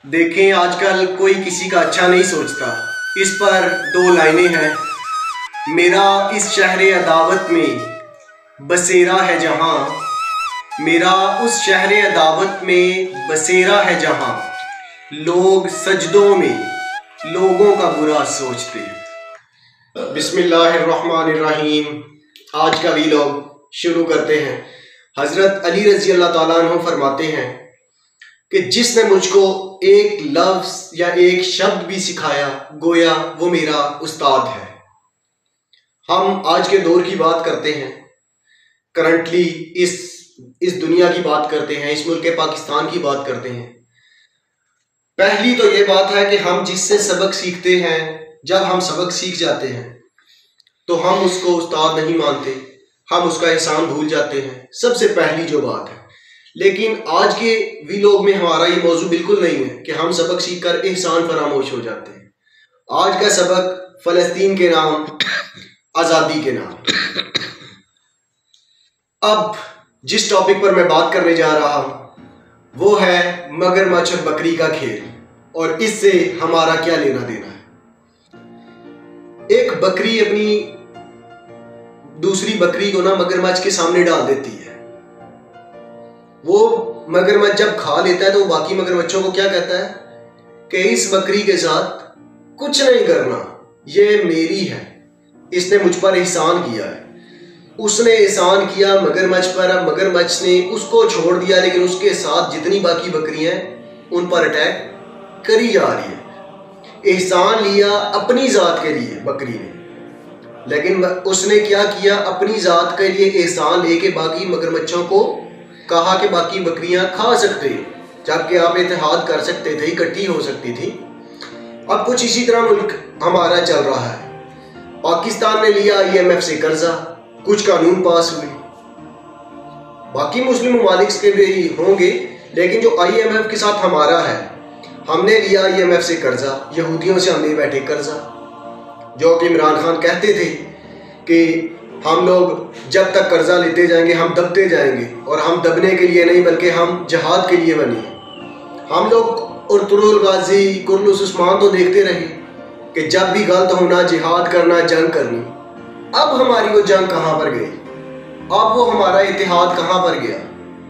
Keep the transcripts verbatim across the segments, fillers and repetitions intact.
देखें, आजकल कोई किसी का अच्छा नहीं सोचता। इस पर दो लाइनें हैं। मेरा इस शहर अदावत में बसेरा है जहाँ, मेरा उस शहर अदावत में बसेरा है जहाँ, लोग सजदों में लोगों का बुरा सोचते हैं। बिस्मिल्लाहिर्रहमानिर्रहीम। आज का वीलॉग शुरू करते हैं। हज़रत अली रज़ी अल्लाह ताला अन्हु फरमाते हैं कि जिसने मुझको एक लफ्ज़ या एक शब्द भी सिखाया, गोया वो मेरा उस्ताद है। हम आज के दौर की बात करते हैं, करंटली इस इस दुनिया की बात करते हैं, इस मुल्क पाकिस्तान की बात करते हैं। पहली तो ये बात है कि हम जिससे सबक सीखते हैं, जब हम सबक सीख जाते हैं तो हम उसको उस्ताद नहीं मानते, हम उसका एहसान भूल जाते हैं। सबसे पहली जो बात है। लेकिन आज के वीलॉग में हमारा ये मौजू बिल्कुल नहीं है कि हम सबक सीख कर एहसान फरामोश हो जाते हैं। आज का सबक फ़लस्तीन के नाम, आज़ादी के नाम। अब जिस टॉपिक पर मैं बात करने जा रहा हूँ वो है मगरमच्छ और बकरी का खेल, और इससे हमारा क्या लेना देना है। एक बकरी अपनी दूसरी बकरी को ना मगरमच्छ के सामने डाल देती है। वो मगरमच्छ जब खा लेता है तो वो बाकी मगरमच्छों को क्या कहता है कि इस बकरी के साथ कुछ नहीं करना, ये मेरी है, इसने मुझ पर एहसान किया है। उसने एहसान किया मगरमच्छ पर, अब मगरमच्छ ने उसको छोड़ दिया, लेकिन उसके साथ जितनी बाकी बकरियां उन पर अटैक करी जा रही है। एहसान लिया अपनी जात के लिए बकरी ने, लेकिन उसने क्या किया, अपनी जात के लिए एहसान लेके बाकी मगरमच्छों को कहा कि बाकी बकरियां खा सकते हैं, जबकि आप इत्तेहाद कर सकते थे, इकट्ठी हो सकती थी। अब कुछ इसी तरह मुल्क हमारा चल रहा है। पाकिस्तान ने लिया आई एम एफ से कर्जा, कुछ कानून पास हुए, बाकी मुस्लिम ममालिक के भी होंगे, लेकिन जो आई एम एफ के साथ हमारा है, हमने लिया आई एम एफ से कर्जा, यहूदियों से हमने बैठे कर्जा, जो कि इमरान खान कहते थे कि हम लोग जब तक कर्जा लेते जाएंगे हम दबते जाएंगे, और हम दबने के लिए नहीं बल्कि हम जहाद के लिए बने। हम लोग अर्तुगरुल गाजी, कुर्लुस उस्मान तो देखते रहे कि जब भी गलत होना जिहाद करना, जंग करनी। अब हमारी वो जंग कहाँ पर गई, अब वो हमारा इत्तेहाद कहाँ पर गया,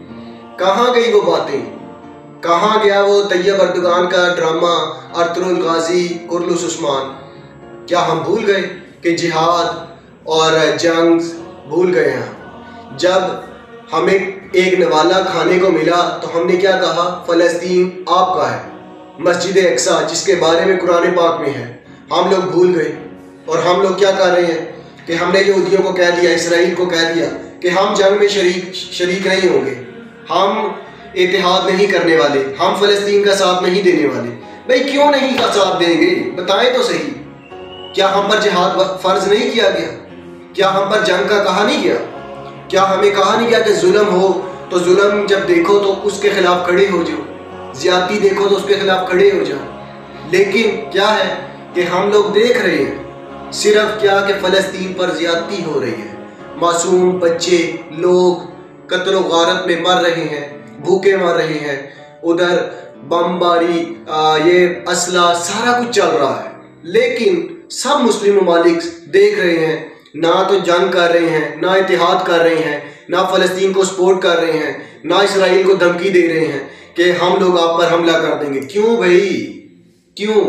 कहाँ गई वो बातें, कहाँ गया वो तैयब अर्दोगान का drama, Ertugrul Ghazi, Kurulus Osman. क्या हम भूल गए कि जिहाद और जंग भूल गए हैं? जब हमें एक नवाला खाने को मिला तो हमने क्या कहा, फ़लस्तीन आपका है, मस्जिद अक्सा जिसके बारे में कुरान पाक में है, हम लोग भूल गए। और हम लोग क्या कर रहे हैं कि हमने यहूदियों को कह दिया, इसराइल को कह दिया कि हम जंग में शरीक शरीक नहीं होंगे, हम इत्तेहाद नहीं करने वाले, हम फ़लस्तीन का साथ नहीं देने वाले। भाई क्यों नहीं का साथ देंगे, बताएं तो सही। क्या हम पर जिहाद फ़र्ज नहीं किया गया? क्या हम पर जंग का कहा नहीं गया? क्या हमें कहा नहीं गया कि जुल्म हो तो जुल्म जब देखो तो उसके खिलाफ खड़े हो जाओ, ज्यादती देखो तो उसके खिलाफ खड़े हो जाओ? लेकिन क्या है कि हम लोग देख रहे हैं सिर्फ क्या कि फ़लस्तीन पर ज्यादती हो रही है, मासूम बच्चे लोग कत्ल व गारत में मर रहे हैं, भूखे मर रहे हैं, उधर बमबारी, ये असला सारा कुछ चल रहा है। लेकिन सब मुस्लिम ममालिक देख रहे हैं, ना तो जंग कर रहे हैं, ना इत्तेहाद कर रहे हैं, ना फ़लस्तीन को सपोर्ट कर रहे हैं, ना इसराइल को धमकी दे रहे हैं कि हम लोग आप पर हमला कर देंगे। क्यों भाई, क्यों?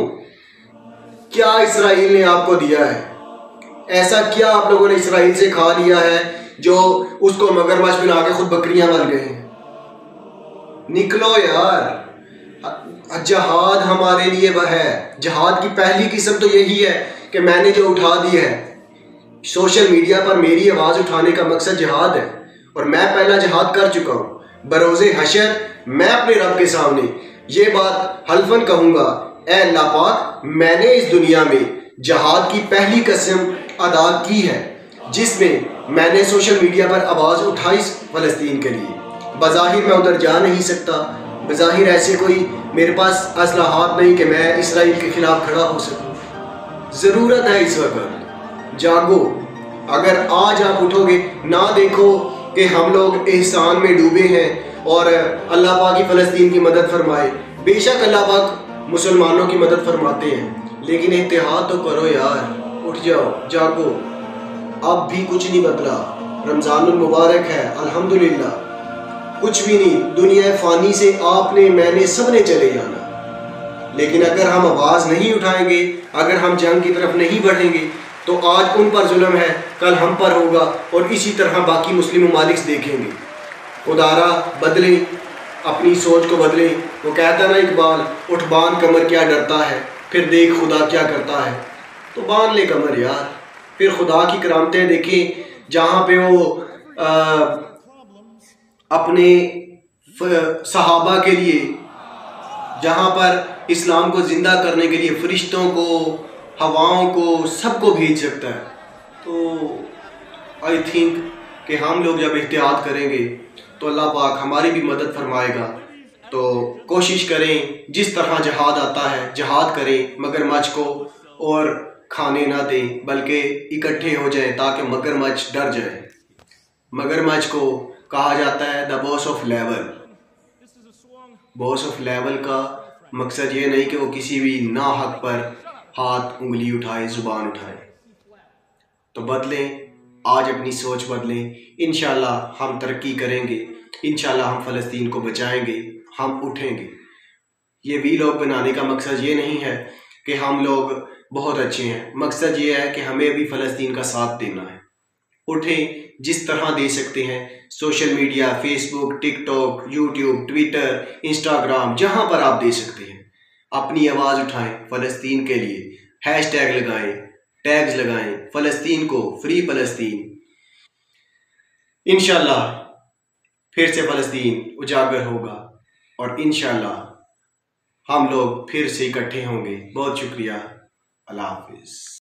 क्या इसराइल ने आपको दिया है? ऐसा क्या आप लोगों ने इसराइल से खा लिया है जो उसको मगरमच्छ बना के खुद बकरियां बन गए हैं? निकलो यार, जहाद हमारे लिए वह है। जहाद की पहली किस्म तो यही है कि मैंने जो उठा दी है सोशल मीडिया पर, मेरी आवाज़ उठाने का मकसद जिहाद है, और मैं पहला जिहाद कर चुका हूँ। बरोज़े हशर मैं अपने रब के सामने ये बात हल्फन कहूँगा, ऐ अल्लाह पाक, मैंने इस दुनिया में जिहाद की पहली कसम अदा की है, जिसमें मैंने सोशल मीडिया पर आवाज़ उठाई फ़लस्तीन के लिए। बज़ाहिर मैं उधर जा नहीं सकता, बज़ाहिर ऐसे कोई मेरे पास असलाहात नहीं कि मैं इसराइल के खिलाफ खड़ा हो सकूँ। ज़रूरत है इस वक्त, जागो। अगर आज आप उठोगे, ना देखो कि हम लोग एहसान में डूबे हैं और अल्लाह पाक की फ़लस्तीन की मदद फरमाए, बेशक अल्लाह पाक मुसलमानों की मदद फरमाते हैं, लेकिन इत्तेहाद तो करो यार, उठ जाओ, जागो। अब भी कुछ नहीं बदला, रमज़ानुल मुबारक है, अल्हम्दुलिल्लाह। कुछ भी नहीं, दुनिया फ़ानी से आपने मैंने सब ने चले जाना, लेकिन अगर हम आवाज़ नहीं उठाएंगे, अगर हम जंग की तरफ नहीं बढ़ेंगे, तो आज उन पर जुल्म है, कल हम पर होगा, और इसी तरह बाकी मुस्लिम ममालिक देखेंगे। खुदारा बदलें, अपनी सोच को बदलें। वो कहता ना इकबाल, उठ बांध कमर क्या डरता है, फिर देख खुदा क्या करता है। तो बांध ले कमर यार, फिर खुदा की करामतें देखें, जहाँ पे वो आ, अपने सहाबा के लिए, जहाँ पर इस्लाम को ज़िंदा करने के लिए फरिश्तों को, हवाओं को, सबको भेज सकता है। तो आई थिंक कि हम लोग जब एहतियात करेंगे तो अल्लाह पाक हमारी भी मदद फरमाएगा। तो कोशिश करें, जिस तरह जहाद आता है जहाद करें, मगरमच्छ को और खाने ना दें, बल्कि इकट्ठे हो जाएं ताकि मगरमच्छ डर जाए। मगरमच्छ को कहा जाता है the boss of level. Boss of level का मकसद ये नहीं कि वो किसी भी ना हक पर हाथ उंगली उठाए, ज़ुबान उठाए। तो बदलें, आज अपनी सोच बदलें, इंशाल्लाह हम तरक्की करेंगे, इंशाल्लाह हम फ़लस्तीन को बचाएंगे, हम उठेंगे। ये वीलॉग बनाने का मकसद ये नहीं है कि हम लोग बहुत अच्छे हैं, मकसद ये है कि हमें भी फ़लस्तीन का साथ देना है। उठें, जिस तरह दे सकते हैं, social media, Facebook, TikTok, YouTube, Twitter, Instagram, जहाँ पर आप दे सकते हैं, अपनी आवाज़ उठाएं फ़लस्तीन के लिए। हैश टैग लगाएं, टैग्स लगाएं, फ़लस्तीन को, फ्री फ़लस्तीन। इंशाल्लाह फिर से फ़लस्तीन उजागर होगा और इंशाल्लाह हम लोग फिर से इकट्ठे होंगे। बहुत शुक्रिया, अल्लाह हाफिज़।